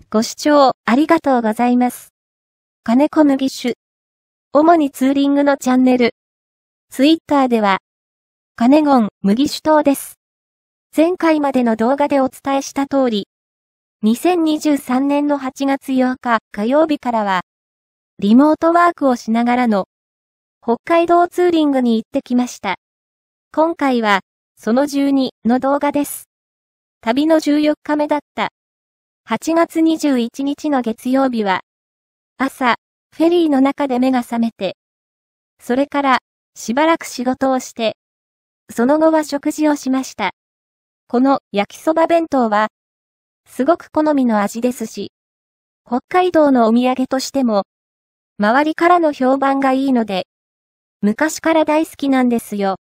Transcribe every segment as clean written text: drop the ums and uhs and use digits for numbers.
ご視聴ありがとうございます。金子麦酒。主にツーリングのチャンネル。ツイッターでは、カネゴン麦酒島です。前回までの動画でお伝えした通り、2023年の8月8日火曜日からは、リモートワークをしながらの北海道ツーリングに行ってきました。今回は、その12の動画です。旅の14日目だった8月21日の月曜日は、朝、フェリーの中で目が覚めて、それからしばらく仕事をして、その後は食事をしました。この焼きそば弁当は、すごく好みの味ですし、北海道のお土産としても、周りからの評判がいいので、昔から大好きなんですよ。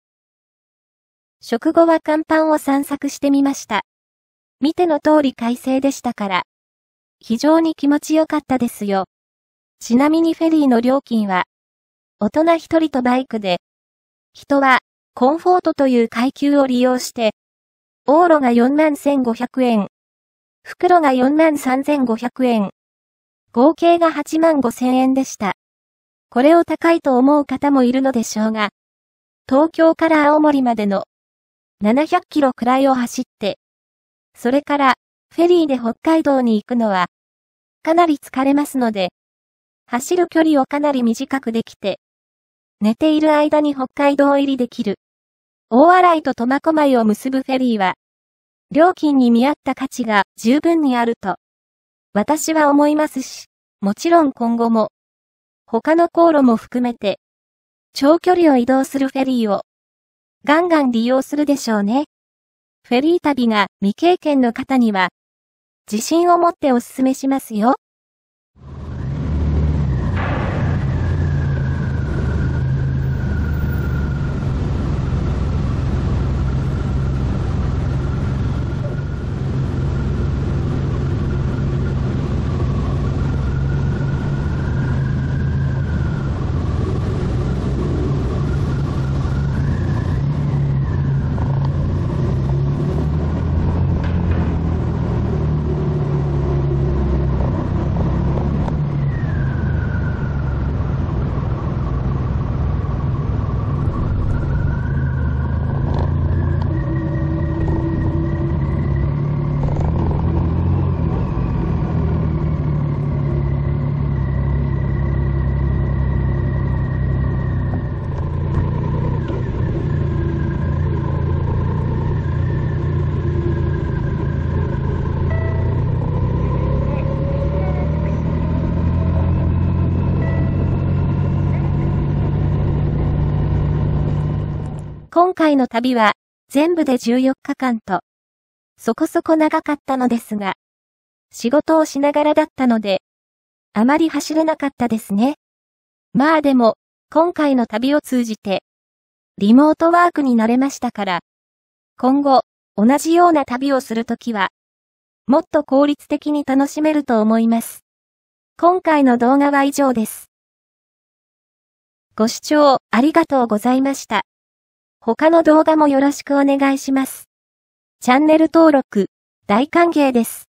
食後は甲板を散策してみました。見ての通り快晴でしたから、非常に気持ちよかったですよ。ちなみにフェリーの料金は、大人一人とバイクで、人はコンフォートという階級を利用して、往路が41,500円、袋が43,500円、合計が85,000円でした。これを高いと思う方もいるのでしょうが、東京から青森までの700キロくらいを走って、それからフェリーで北海道に行くのは、かなり疲れますので、走る距離をかなり短くできて、寝ている間に北海道入りできる。大洗と苫小牧を結ぶフェリーは、料金に見合った価値が十分にあると、私は思いますし、もちろん今後も、他の航路も含めて、長距離を移動するフェリーを、ガンガン利用するでしょうね。フェリー旅が未経験の方には、自信を持ってお勧めしますよ。今回の旅は全部で14日間と、そこそこ長かったのですが、仕事をしながらだったので、あまり走れなかったですね。まあでも、今回の旅を通じて、リモートワークに慣れましたから、今後、同じような旅をするときは、もっと効率的に楽しめると思います。今回の動画は以上です。ご視聴ありがとうございました。他の動画もよろしくお願いします。チャンネル登録、大歓迎です。